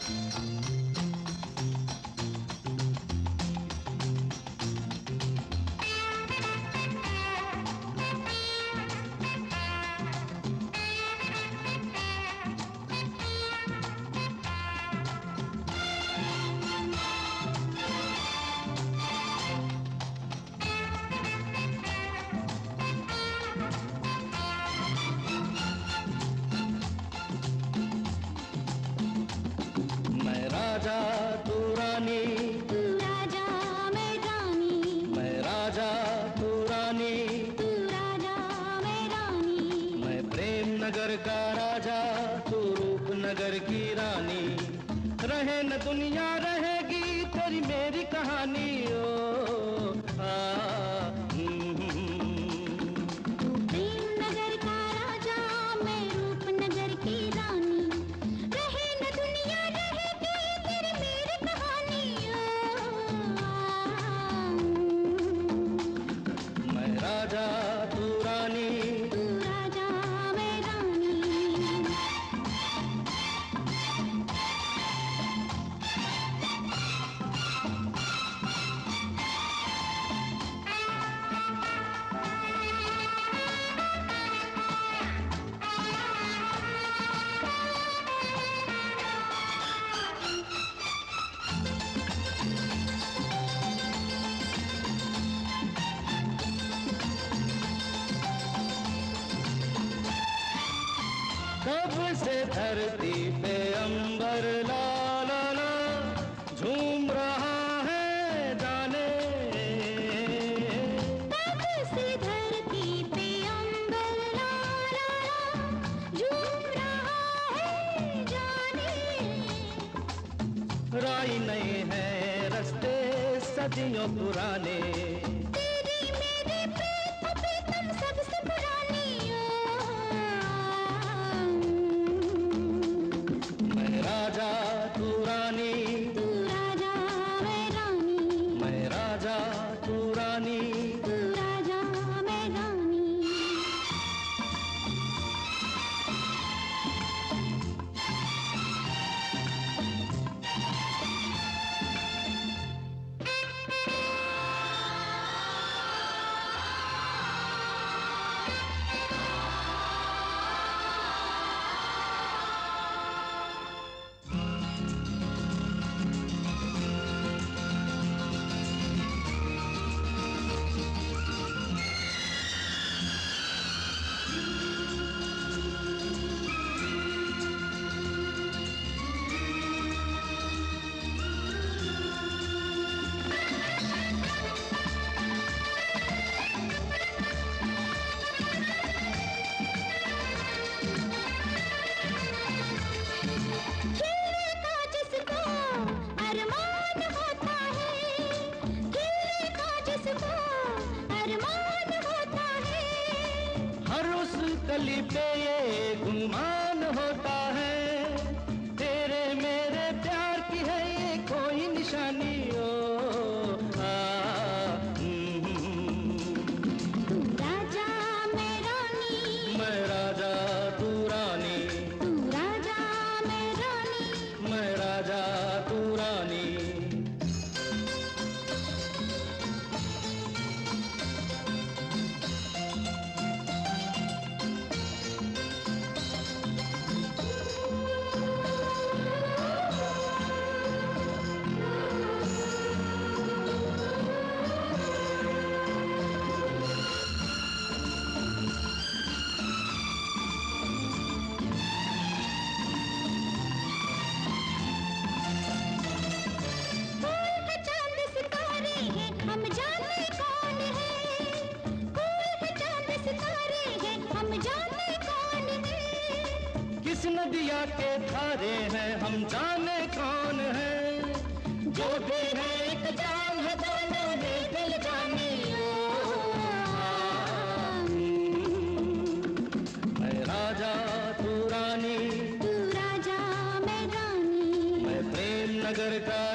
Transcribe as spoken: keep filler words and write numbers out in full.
राजा तू रानी, तू राजा मैं रानी, मैं राजा तू रानी, तू राजा मैं रानी, मैं प्रेम नगर का राजा तू रूप नगर की रानी। रहे न दुनिया रहेगी तेरी मेरी कहानी। ओ आ, तू प्रेम नगर का राजा मैं रूप नगर की रानी। रहे न दुनिया रहेगी तेरी मेरी कहानी। मैं राजा तू रानी, तू राजा मैं रानी। कब से धरती पे अंबर ला ला ला झूम रहा है जाने। कब से धरती पे अंबर ला ला ला झूम रहा है जाने। राई नहीं है रास्ते सदियों पुराने। तेरी मेरी प्रीत प्रीतम सबसे पुरानी। मैं राजा तू रानी, तू राजा मैं रानी, मैं राजा तू रानी। तू राजा मैं रानी। खिलने का जिसको अरमान होता है, खिलने का जिसको अरमान होता है। हर उस कली पे ये गुमान होता है। तेरे मेरे प्यार की है ये कोई निशानी। ओ आ, तू राजा मैं रानी, मैं राजा तू रानी, तू राजा मैं रानी। मैं राजा तू रानी। फूल है चांद सितारे हैं हम जाने कौन है। फूल है चांद सितारे हैं हम जाने कौन है। किस नदिया के धारे हैं हम जाने कौन है। जो भी है एक जान है दोनों में दिल जानी। मैं राजा तू रानी, तू राजा मैं रानी, मैं प्रेम नगर का